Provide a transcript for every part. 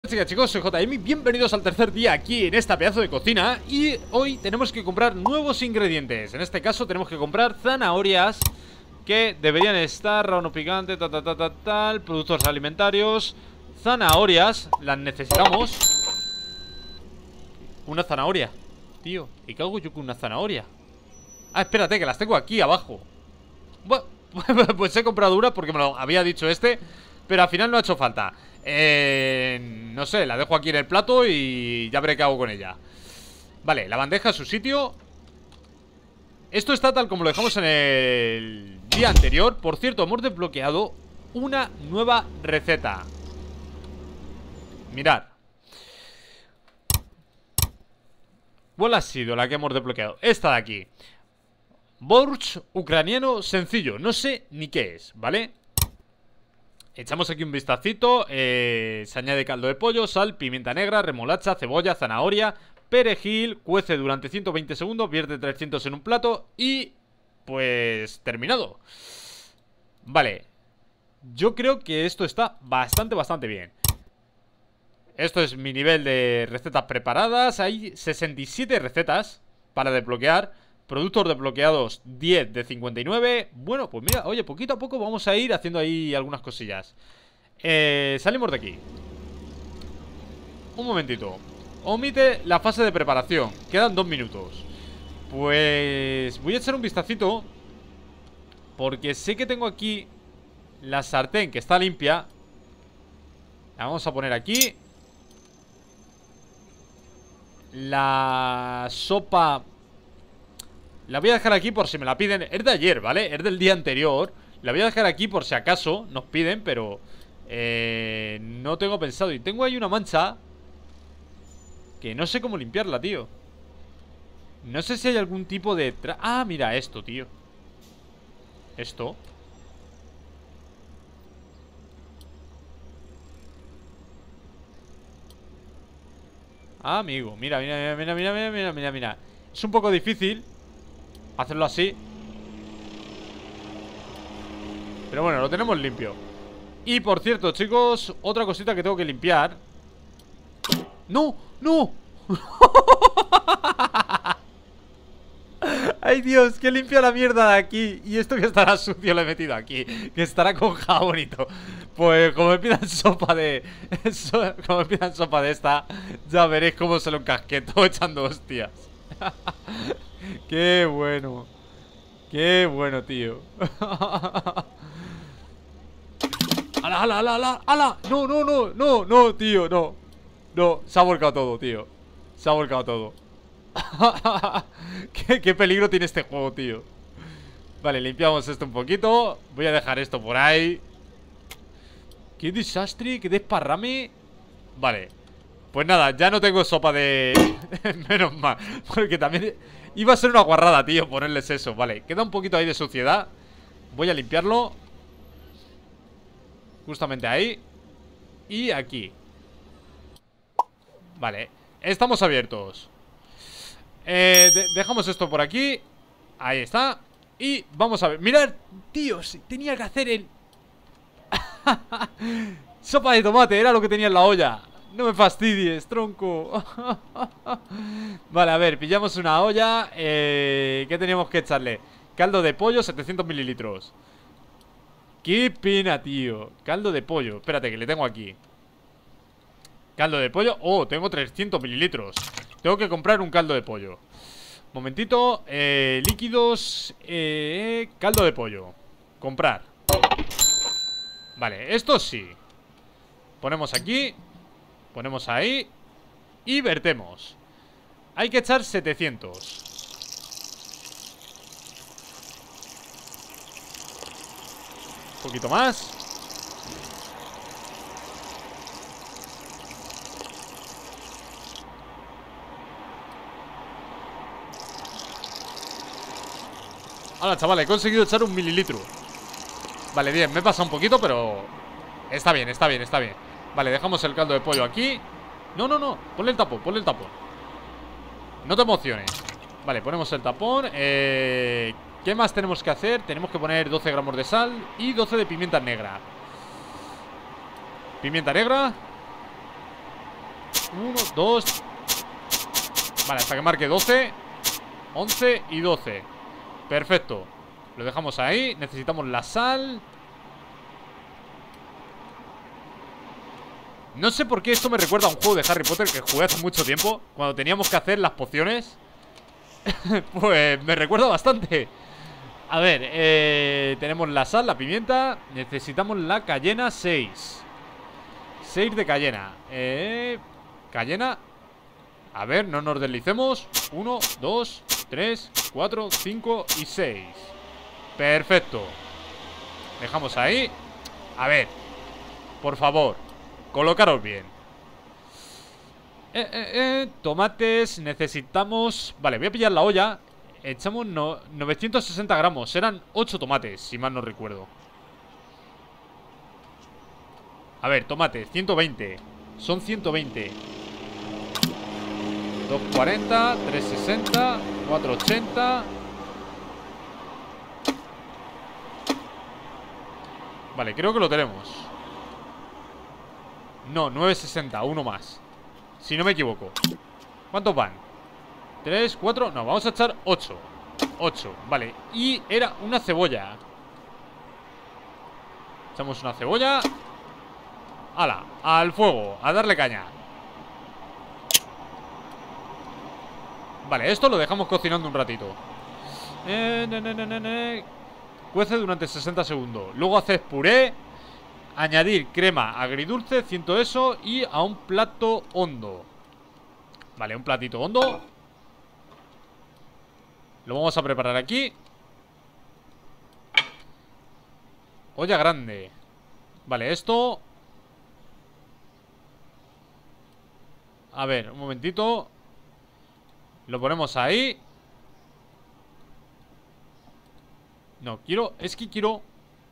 Chicos, soy JM, bienvenidos al tercer día aquí en esta pedazo de cocina. Y hoy tenemos que comprar nuevos ingredientes. En este caso tenemos que comprar zanahorias, que deberían estar rábano picante, tal, productos alimentarios. Zanahorias, las necesitamos. Una zanahoria, tío, ¿y qué hago yo con una zanahoria? Ah, espérate, que las tengo aquí abajo. Bueno, pues he comprado una porque me lo había dicho este, pero al final no ha hecho falta. No sé, la dejo aquí en el plato y ya veré qué hago con ella. Vale, la bandeja a su sitio. Esto está tal como lo dejamos en el día anterior. Por cierto, hemos desbloqueado una nueva receta. Mirad. ¿Cuál ha sido la que hemos desbloqueado? Esta de aquí. Borsch ucraniano sencillo. No sé ni qué es, ¿vale? Echamos aquí un vistacito. Se añade caldo de pollo, sal, pimienta negra, remolacha, cebolla, zanahoria, perejil. Cuece durante 120 segundos. Vierte 300 en un plato. Y pues terminado. Vale. Yo creo que esto está bastante bien. Esto es mi nivel de recetas preparadas. Hay 67 recetas para desbloquear. Productos desbloqueados 10 de 59. Bueno, pues mira, oye, poquito a poco vamos a ir haciendo ahí algunas cosillas. Salimos de aquí. Un momentito. Omite la fase de preparación. Quedan 2 minutos. Pues voy a echar un vistacito, porque sé que tengo aquí la sartén que está limpia. La vamos a poner aquí. La sopa la voy a dejar aquí por si me la piden. Es de ayer, ¿vale? Es del día anterior. La voy a dejar aquí por si acaso nos piden, pero no tengo pensado. Y tengo ahí una mancha que no sé cómo limpiarla, tío. No sé si hay algún tipo de... Ah, mira esto, tío. Esto. Ah, amigo, mira. Es un poco difícil hacerlo así, pero bueno, lo tenemos limpio. Y por cierto, chicos, otra cosita que tengo que limpiar. ¡No! ¡No! ¡Ay, Dios! Que limpia la mierda de aquí. Y esto que estará sucio lo he metido aquí, que estará con jabón y todo. Pues como me pidan sopa de... como me pidan sopa de esta, ya veréis cómo se lo encasqueto echando hostias. ¡Qué bueno! ¡Qué bueno, tío! ¡Hala, hala, hala, hala! ¡Hala! ¡No, no, no! ¡No, no, tío! ¡No! No, se ha volcado todo, tío. Se ha volcado todo. ¿Qué peligro tiene este juego, tío? Vale, limpiamos esto un poquito. Voy a dejar esto por ahí. ¡Qué desastre! ¡Qué desparrame! Vale. Pues nada, ya no tengo sopa de... Menos mal. Porque también... Iba a ser una guarrada, tío, ponerles eso. Vale, queda un poquito ahí de suciedad. Voy a limpiarlo. Justamente ahí. Y aquí. Vale, estamos abiertos. Dejamos esto por aquí. Ahí está. Y vamos a ver. Mirad, tíos, tenía que hacer el... Sopa de tomate, era lo que tenía en la olla. No me fastidies, tronco. Vale, a ver, pillamos una olla. ¿Qué teníamos que echarle? Caldo de pollo, 700 mililitros. Qué pena, tío. Caldo de pollo, espérate que le tengo aquí. Caldo de pollo, oh, tengo 300 mililitros. Tengo que comprar un caldo de pollo. Momentito, líquidos, caldo de pollo. Comprar. Vale, esto sí. Ponemos aquí. Ponemos ahí. Y vertemos. Hay que echar 700. Un poquito más. Ahora, chaval, he conseguido echar 1 mililitro. Vale, bien, me he pasado un poquito, pero... Está bien. Vale, dejamos el caldo de pollo aquí. No, no, no, ponle el tapón, no te emociones. Vale, ponemos el tapón. ¿Qué más tenemos que hacer? Tenemos que poner 12 gramos de sal y 12 de pimienta negra. Pimienta negra. 1, 2. Vale, hasta que marque 12, 11 y 12. Perfecto. Lo dejamos ahí. Necesitamos la sal. No sé por qué esto me recuerda a un juego de Harry Potter que jugué hace mucho tiempo, cuando teníamos que hacer las pociones. Pues me recuerda bastante. A ver, tenemos la sal, la pimienta. Necesitamos la cayena 6. 6 de cayena. Cayena. A ver, no nos deslicemos. 1, 2, 3, 4, 5 y 6. Perfecto. Dejamos ahí. A ver, por favor, colocaros bien. Tomates, necesitamos... Vale, voy a pillar la olla. Echamos 960 gramos. Eran 8 tomates, si mal no recuerdo. A ver, tomates, 120. Son 120. 240, 360, 480. Vale, creo que lo tenemos. No, 960, uno más, si no me equivoco. ¿Cuántos van? 3, 4, no, vamos a echar 8. 8, vale, y era una cebolla. Echamos una cebolla. ¡Hala! Al fuego, a darle caña. Vale, esto lo dejamos cocinando un ratito. Cuece durante 60 segundos. Luego haces puré. Añadir crema agridulce, 100 eso. Y a un plato hondo. Vale, un platito hondo. Lo vamos a preparar aquí. Olla grande. Vale, esto. A ver, un momentito. Lo ponemos ahí. No, quiero... Es que quiero...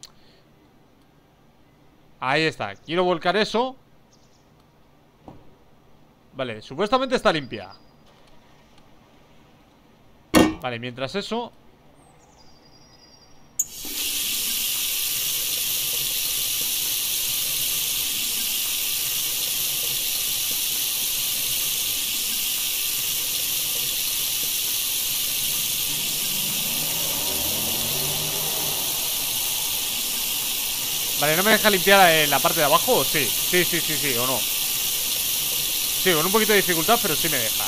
Ahí está, quiero volcar eso. Vale, supuestamente está limpia. Vale, mientras eso... Vale, ¿no me deja limpiar la parte de abajo? ¿O sí? Sí, sí, sí, sí, o no. Sí, con un poquito de dificultad, pero sí me deja.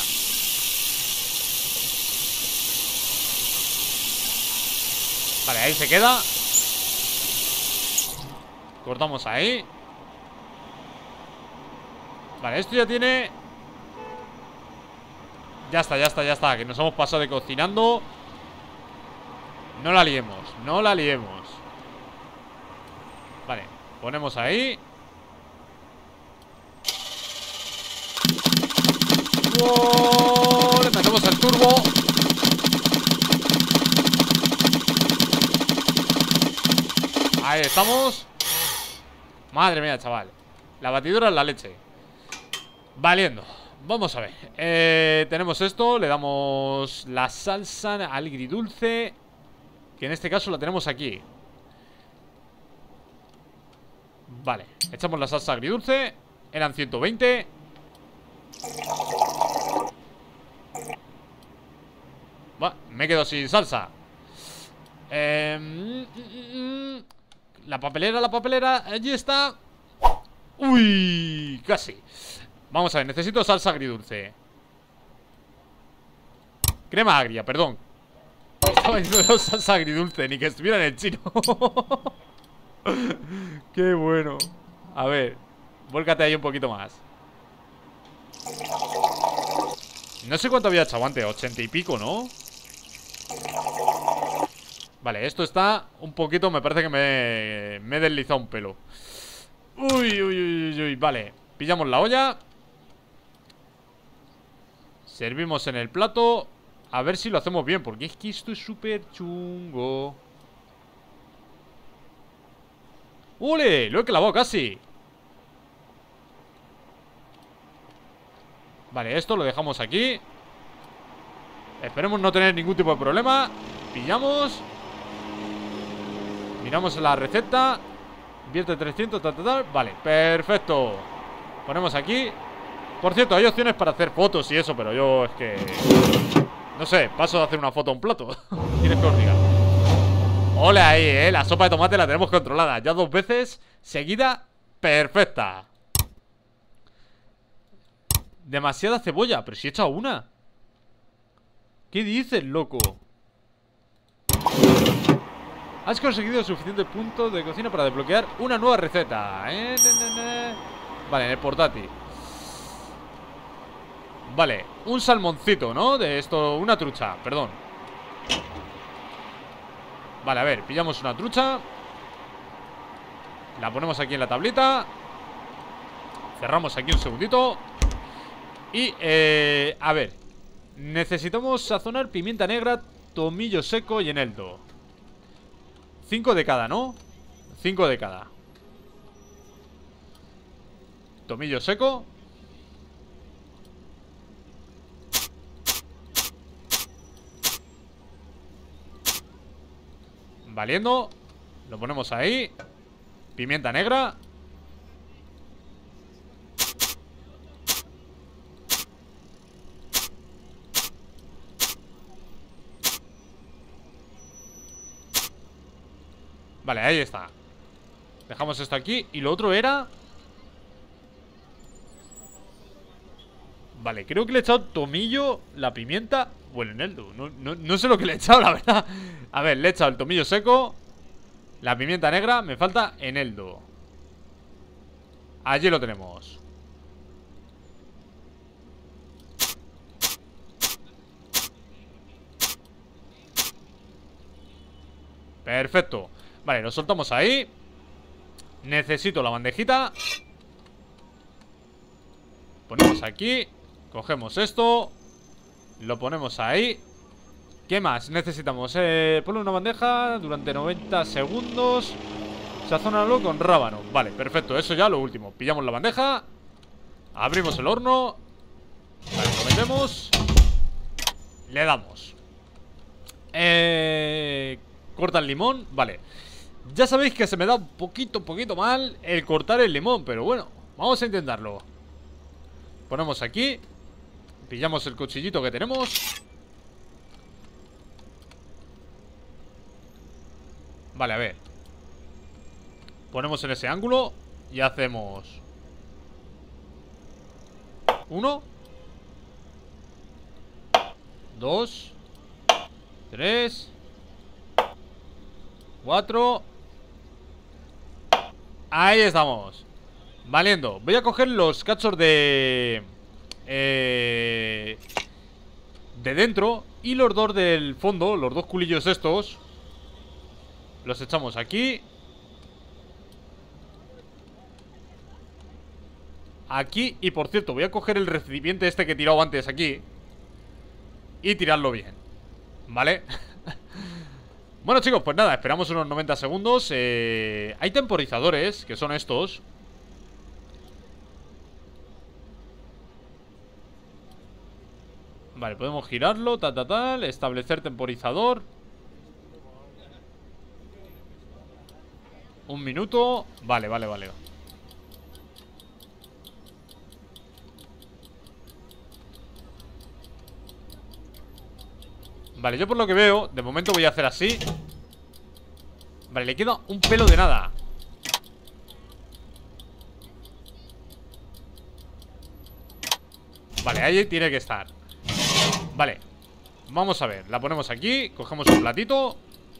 Vale, ahí se queda. Cortamos ahí. Vale, esto ya tiene... Ya está, ya está, ya está. Que nos hemos pasado de cocinando. No la liemos, no la liemos. Vale, ponemos ahí. ¡Wow! Le metemos el turbo. Ahí estamos. Madre mía, chaval. La batidora es la leche. Valiendo. Vamos a ver. Tenemos esto. Le damos la salsa agridulce, que en este caso la tenemos aquí. Vale, echamos la salsa agridulce. Eran 120. Me quedo sin salsa. La papelera, allí está. Uy, casi. Vamos a ver, necesito salsa agridulce. Crema agria, perdón. Estaba diciendo salsa agridulce, ni que estuviera en el chino. Qué bueno. A ver, vuélcate ahí un poquito más. No sé cuánto había echado antes, 80 y pico, ¿no? Vale, esto está un poquito, me parece que me he deslizado un pelo. Uy, uy, uy, uy, vale. Pillamos la olla. Servimos en el plato. A ver si lo hacemos bien, porque es que esto es súper chungo. ¡Ule! Lo he clavado casi. Vale, esto lo dejamos aquí. Esperemos no tener ningún tipo de problema. Pillamos. Miramos la receta. Vierte 300, tal, tal, tal. Vale, perfecto. Ponemos aquí. Por cierto, hay opciones para hacer fotos y eso, pero yo es que... no sé, paso de hacer una foto a un plato. ¿Quieres que os diga? Hola ahí, la sopa de tomate la tenemos controlada. Ya 2 veces seguida, perfecta. Demasiada cebolla, pero si he echado una. ¿Qué dices, loco? Has conseguido suficientes puntos de cocina para desbloquear una nueva receta. Vale, en el portátil. Vale, un salmoncito, ¿no? De esto, una trucha, perdón. Vale, a ver, pillamos una trucha. La ponemos aquí en la tablita. Cerramos aquí un segundito. Y, a ver, necesitamos sazonar pimienta negra, tomillo seco y eneldo. 5 de cada, ¿no? 5 de cada. Tomillo seco. Valiendo. Lo ponemos ahí. Pimienta negra. Vale, ahí está. Dejamos esto aquí. Y lo otro era... vale, creo que le he echado tomillo, la pimienta o el eneldo. No sé lo que le he echado, la verdad. A ver, le he echado el tomillo seco, la pimienta negra, me falta eneldo. Allí lo tenemos. Perfecto. Vale, lo soltamos ahí. Necesito la bandejita. Ponemos aquí. Cogemos esto. Lo ponemos ahí. ¿Qué más necesitamos? Ponle una bandeja durante 90 segundos. Sazónalo con rábano. Vale, perfecto, eso ya lo último. Pillamos la bandeja. Abrimos el horno. Vale, lo metemos. Le damos. Corta el limón. Vale. Ya sabéis que se me da un poquito mal el cortar el limón, pero bueno, vamos a intentarlo. Ponemos aquí. Pillamos el cuchillito que tenemos. Vale, a ver. Ponemos en ese ángulo y hacemos 1 2 3 4. Ahí estamos. Valiendo. Voy a coger los cachos de dentro y los dos del fondo, los dos culillos estos. Los echamos aquí. Aquí. Y por cierto, voy a coger el recipiente este que he tirado antes aquí y tirarlo bien. ¿Vale? Bueno, chicos, pues nada, esperamos unos 90 segundos. Hay temporizadores, que son estos. Vale, podemos girarlo, tal. Establecer temporizador. 1 minuto. Vale. Vale, yo por lo que veo, de momento voy a hacer así. Vale, le queda un pelo de nada. Vale, ahí tiene que estar. Vale, vamos a ver, la ponemos aquí. Cogemos un platito.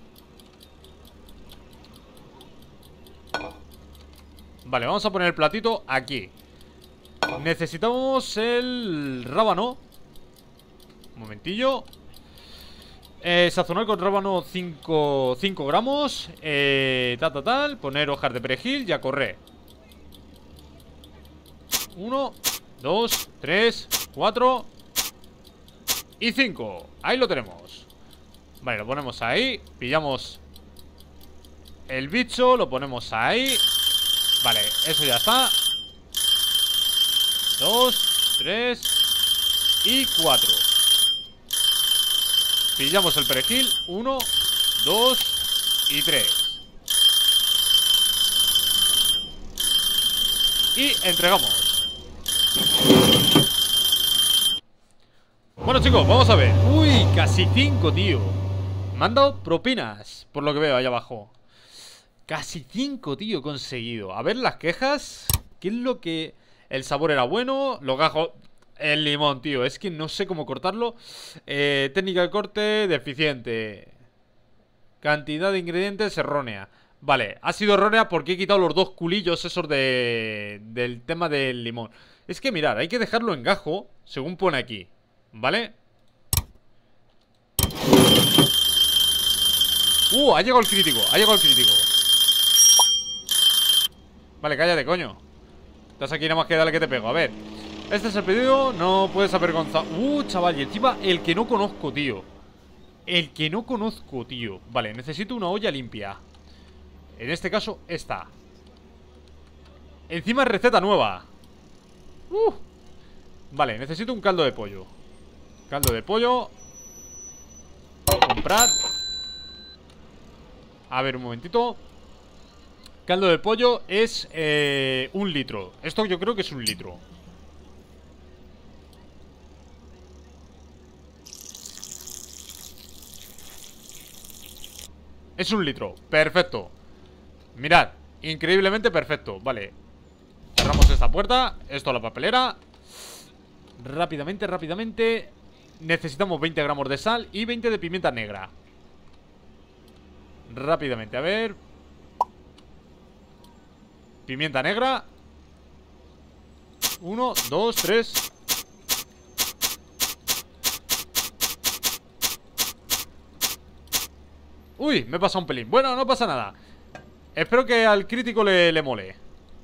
Vale, vamos a poner el platito aquí. Necesitamos el rábano. Un momentillo. Sazonar con rábano 5 gramos. Poner hojas de perejil y a correr. 1, 2, 3, 4 y 5. Ahí lo tenemos. Vale, lo ponemos ahí. Pillamos el bicho, lo ponemos ahí. Vale, eso ya está. 2, 3 y 4. Pillamos el perejil. 1, 2 y 3. Y entregamos. Bueno, chicos, vamos a ver. Uy, casi 5, tío. Me han dado propinas, por lo que veo allá abajo. Casi 5, tío, he conseguido. A ver las quejas. ¿Qué es lo que...? El sabor era bueno. Los gajos... El limón, tío. Es que no sé cómo cortarlo. Técnica de corte deficiente. Cantidad de ingredientes errónea. Vale, ha sido errónea porque he quitado los 2 culillos esos del tema del limón. Es que mirad, hay que dejarlo en gajo, según pone aquí, ¿vale? Ha llegado el crítico, ha llegado el crítico. Vale, cállate, coño. Estás aquí nada más que dale que te pego, a ver. Este es el pedido, no puedes avergonzar. Chaval, y encima el que no conozco, tío. El que no conozco, tío. Vale, necesito una olla limpia. En este caso, esta. Encima receta nueva. Vale, necesito un caldo de pollo. Caldo de pollo. Comprar. A ver, un momentito. Caldo de pollo es 1 litro. Esto yo creo que es 1 litro. Es 1 litro, perfecto. Mirad, increíblemente perfecto. Vale, cerramos esta puerta. Esto a la papelera. Rápidamente, rápidamente. Necesitamos 20 gramos de sal y 20 de pimienta negra. Rápidamente, a ver. Pimienta negra. 1, 2, 3. Uy, me he pasado un pelín. Bueno, no pasa nada. Espero que al crítico le mole.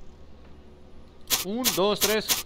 1, 2, 3.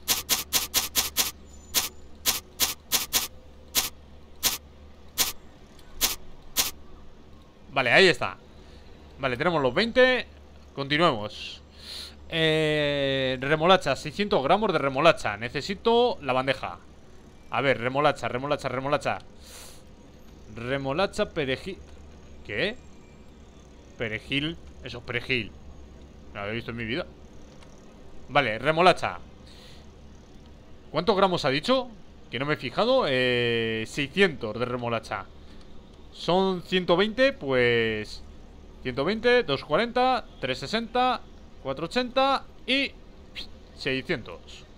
Vale, ahí está. Vale, tenemos los 20. Continuemos. Remolacha, 600 gramos de remolacha. Necesito la bandeja. A ver, remolacha, remolacha, remolacha. Remolacha, perejil. ¿Qué? Perejil. Eso es perejil. No lo había visto en mi vida. Vale, remolacha. ¿Cuántos gramos ha dicho? Que no me he fijado. 600 de remolacha. Son 120, pues 120, 240, 360, 480 y 600.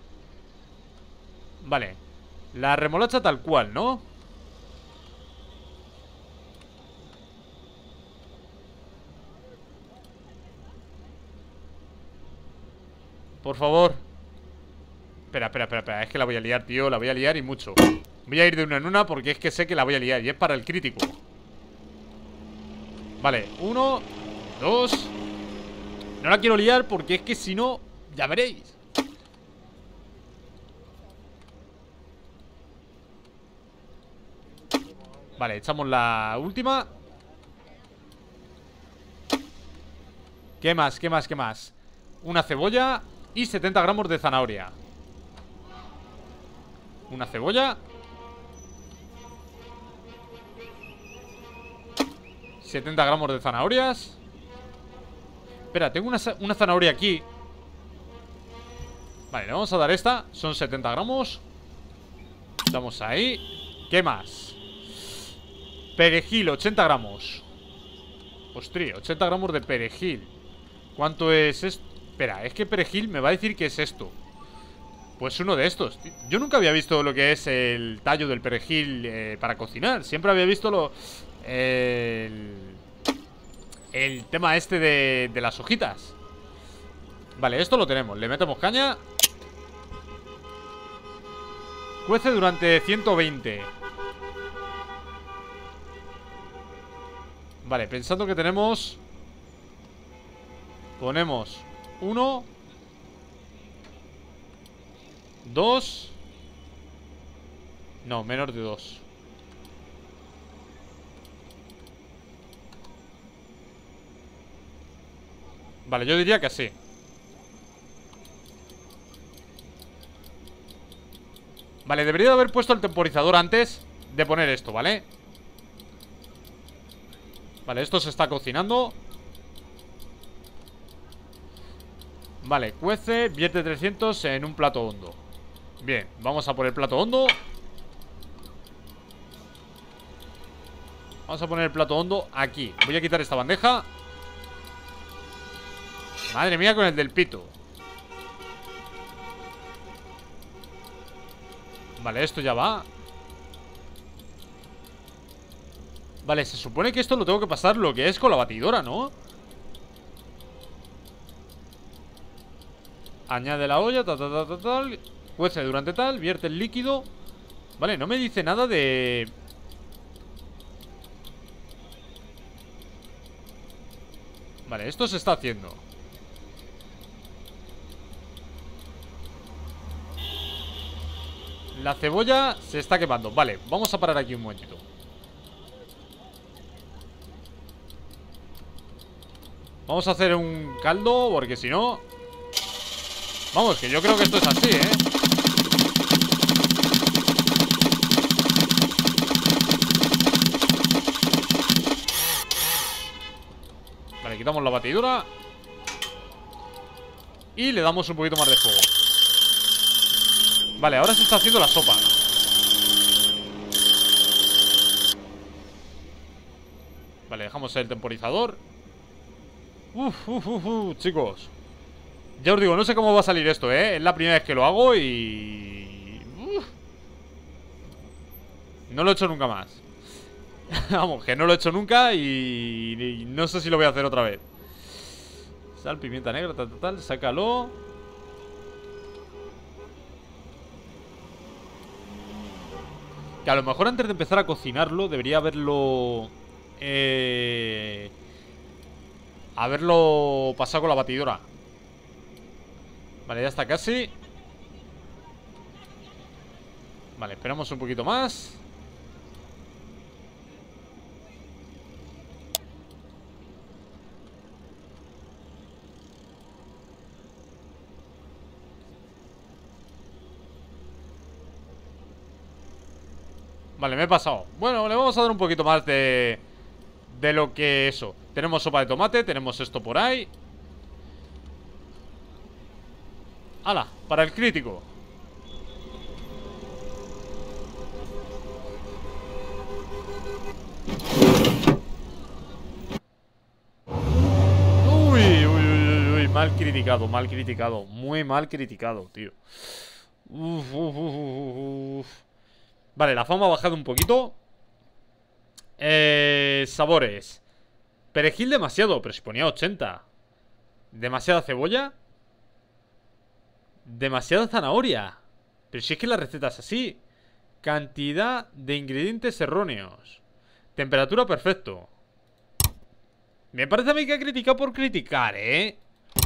Vale. La remolacha tal cual, ¿no? Por favor. Espera, espera, espera, espera. Es que la voy a liar, tío. La voy a liar y mucho. Voy a ir de una en una porque es que sé que la voy a liar. Y es para el crítico. Vale, 1, 2. No la quiero liar porque es que si no, ya veréis. Vale, echamos la última. ¿Qué más? ¿Qué más? ¿Qué más? Una cebolla y 70 gramos de zanahoria. Una cebolla. 70 gramos de zanahorias. Espera, tengo una zanahoria aquí. Vale, le vamos a dar esta. Son 70 gramos. Estamos ahí. ¿Qué más? Perejil, 80 gramos. Ostras, 80 gramos de perejil. ¿Cuánto es esto? Espera, es que perejil me va a decir que es esto. Pues uno de estos. Yo nunca había visto lo que es el tallo del perejil para cocinar. Siempre había visto el tema este de las hojitas. Vale, esto lo tenemos. Le metemos caña. Cuece durante 120. Vale, pensando que tenemos... Ponemos 1, 2. No, menos de 2. Vale, yo diría que sí. Vale, debería de haber puesto el temporizador antes de poner esto, ¿vale? Vale, esto se está cocinando. Vale, cuece, vierte 300 en un plato hondo. Bien, vamos a por el plato hondo. Vamos a poner el plato hondo aquí. Voy a quitar esta bandeja. Madre mía con el del pito. Vale, esto ya va. Vale, se supone que esto lo tengo que pasar lo que es con la batidora, ¿no? Añade la olla, tal. Cuece durante tal, vierte el líquido. Vale, no me dice nada de... Vale, esto se está haciendo. La cebolla se está quemando. Vale, vamos a parar aquí un momentito. Vamos a hacer un caldo, porque si no... Vamos, que yo creo que esto es así, ¿eh? Vale, quitamos la batidora. Y le damos un poquito más de fuego. Vale, ahora se está haciendo la sopa. Vale, dejamos el temporizador. Chicos. Ya os digo, no sé cómo va a salir esto, ¿eh? Es la primera vez que lo hago y... No lo he hecho nunca más. Vamos, que no lo he hecho nunca y no sé si lo voy a hacer otra vez. Sal, pimienta negra, tal, sácalo. Que a lo mejor antes de empezar a cocinarlo debería haberlo... haberlo pasado con la batidora. Vale, ya está casi. Vale, esperamos un poquito más. Vale, me he pasado. Bueno, le vamos a dar un poquito más de lo que eso. Tenemos sopa de tomate, tenemos esto por ahí. ¡Hala! Para el crítico. Uy, mal criticado, mal criticado. Muy mal criticado, tío. Vale, la fama ha bajado un poquito. Sabores. Perejil demasiado, pero si ponía 80. Demasiada cebolla. Demasiada zanahoria. Pero si es que la receta es así. Cantidad de ingredientes erróneos. Temperatura perfecto. Me parece a mí que ha criticado por criticar, ¿eh?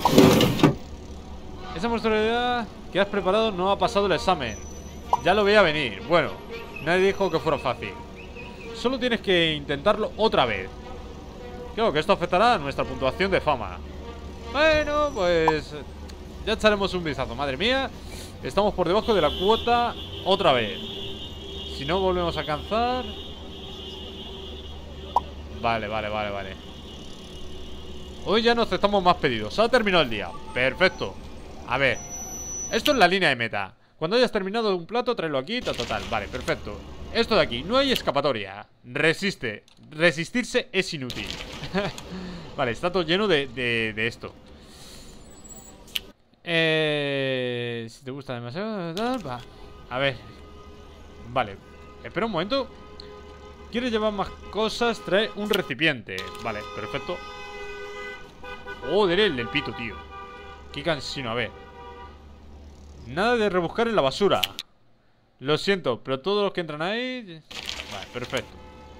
Esa monstruosidad que has preparado no ha pasado el examen. Ya lo veía venir. Bueno, nadie dijo que fuera fácil. Solo tienes que intentarlo otra vez. Creo que esto afectará a nuestra puntuación de fama. Bueno, pues... ya echaremos un vistazo, madre mía. Estamos por debajo de la cuota otra vez. Si no volvemos a alcanzar... Vale. Hoy ya no aceptamos más pedidos. Ha terminado el día. Perfecto. A ver. Esto es la línea de meta. Cuando hayas terminado un plato, tráelo aquí, total. Vale, perfecto. Esto de aquí, no hay escapatoria. Resiste. Resistirse es inútil. Vale, está todo lleno de esto. Si te gusta demasiado, va. A ver. Vale. Espera un momento. ¿Quieres llevar más cosas? Trae un recipiente. Vale, perfecto. Joder, el del pito, tío. Qué cansino, a ver. Nada de rebuscar en la basura. Lo siento, pero todos los que entran ahí... Vale, perfecto.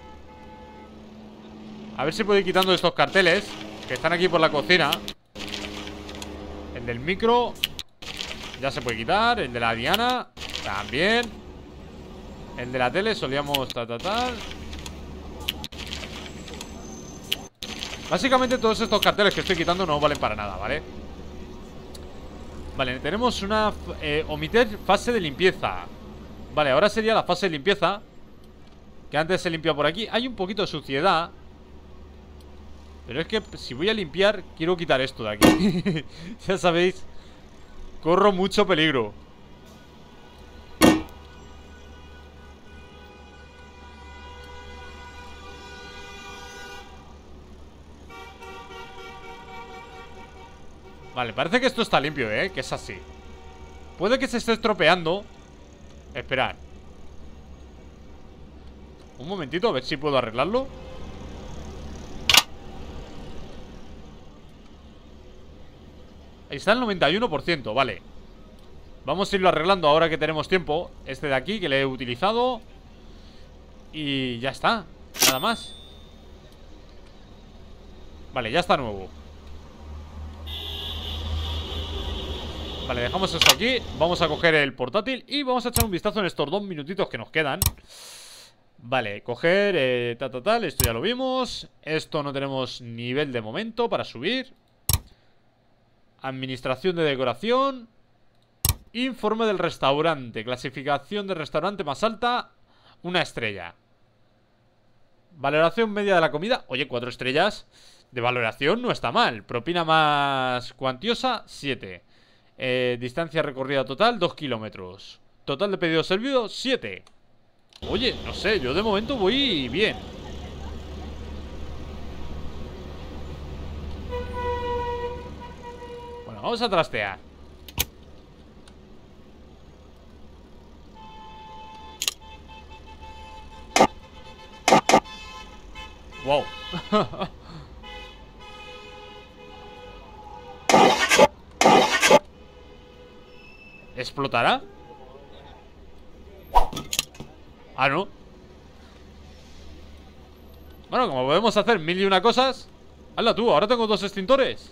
A ver si puedo ir quitando estos carteles que están aquí por la cocina. El del micro ya se puede quitar. El de la Diana también. El de la tele solíamos tal. Básicamente todos estos carteles que estoy quitando no valen para nada, ¿vale? Vale, tenemos una... omitir fase de limpieza. Vale, ahora sería la fase de limpieza. Que antes se limpia por aquí. Hay un poquito de suciedad. Pero es que si voy a limpiar, quiero quitar esto de aquí. Ya sabéis, corro mucho peligro. Vale, parece que esto está limpio, que es así. Puede que se esté estropeando. Esperad. Un momentito, a ver si puedo arreglarlo. Ahí está el 91%, vale. Vamos a irlo arreglando ahora que tenemos tiempo. Este de aquí que le he utilizado. Y ya está, nada más. Vale, ya está nuevo. Vale, dejamos esto aquí. Vamos a coger el portátil y vamos a echar un vistazo en estos 2 minutitos que nos quedan. Vale, coger, tal, esto ya lo vimos. Esto no tenemos nivel de momento para subir. Administración de decoración. Informe del restaurante. Clasificación del restaurante más alta, 1 estrella. Valoración media de la comida. Oye, 4 estrellas de valoración no está mal. Propina más cuantiosa, 7. Distancia recorrida total, 2 kilómetros. Total de pedidos servidos, 7. Oye, no sé, yo de momento voy bien. Bueno, vamos a trastear. Wow. ¿Explotará? Ah, no. Bueno, como podemos hacer 1000 y una cosas. Hazla tú, ahora tengo 2 extintores.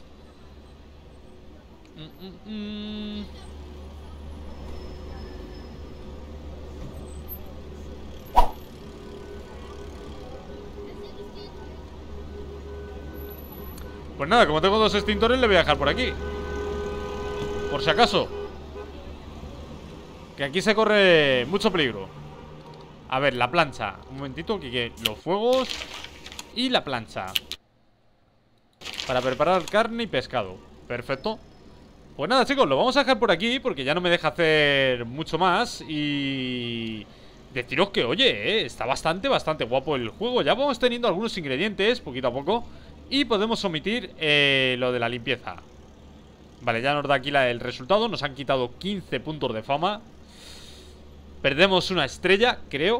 Pues nada, como tengo 2 extintores, le voy a dejar por aquí. Por si acaso. Que aquí se corre mucho peligro. A ver, la plancha. Un momentito, que los fuegos y la plancha. Para preparar carne y pescado. Perfecto. Pues nada, chicos, lo vamos a dejar por aquí porque ya no me deja hacer mucho más. Y deciros que, oye, está bastante guapo el juego. Ya vamos teniendo algunos ingredientes, poquito a poco. Y podemos omitir lo de la limpieza. Vale, ya nos da aquí el resultado. Nos han quitado 15 puntos de fama. Perdemos 1 estrella, creo.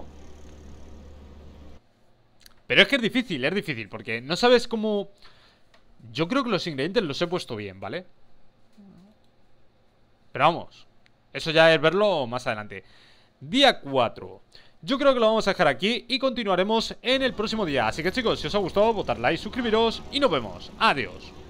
Pero es que es difícil, porque no sabes cómo... Yo creo que los ingredientes los he puesto bien, ¿vale? Pero vamos, eso ya es verlo más adelante. Día 4. Yo creo que lo vamos a dejar aquí y continuaremos en el próximo día. Así que chicos, si os ha gustado, votad like, suscribiros y nos vemos. Adiós.